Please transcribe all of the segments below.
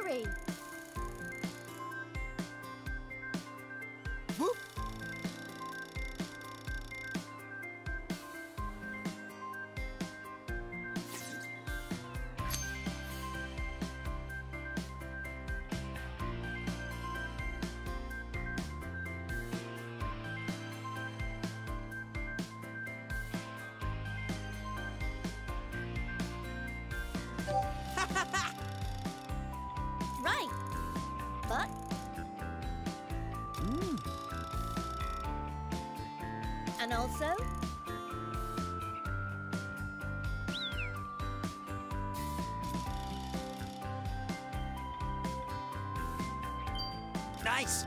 hurry! Whoop. Right! But... And also... Nice.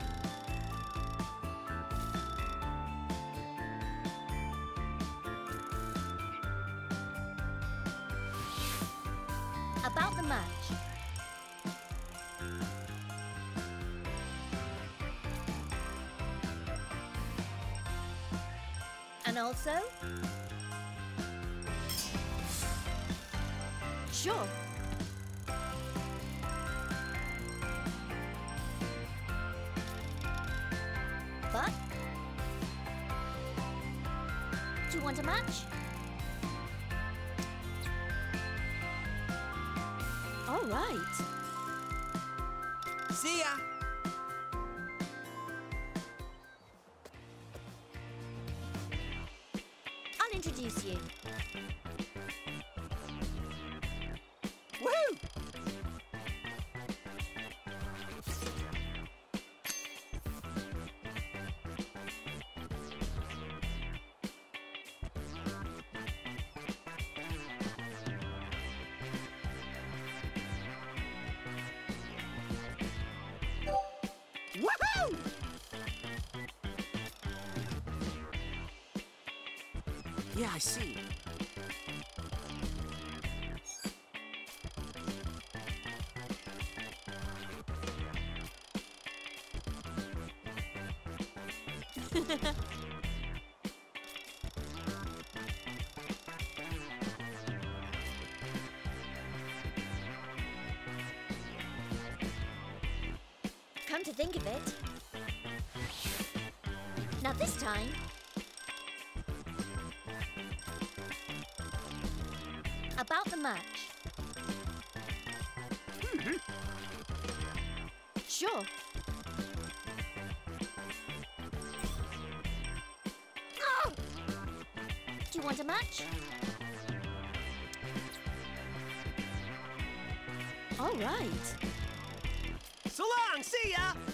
About the match. And also... Sure. But... Do you want a match? All right. See ya. I'll introduce you. Woohoo! Woohoo! Yeah, I see. Come to think of it. Now this time... About the match. Sure. Do you want a match? All right. So long, see ya!